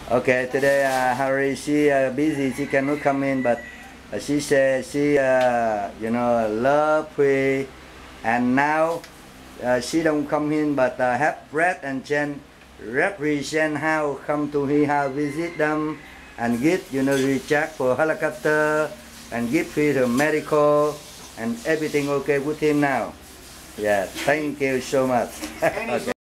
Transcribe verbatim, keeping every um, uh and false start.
Okay, today uh, Harry, she uh, busy, she cannot come in, but uh, she said she, uh, you know, love we, and now uh, she don't come in, but uh, have Brad and Jen represent how come to here, how visit them, and get, you know, recheck for helicopter, and give free the medical, and everything okay with him now. Yeah, thank you so much. Okay.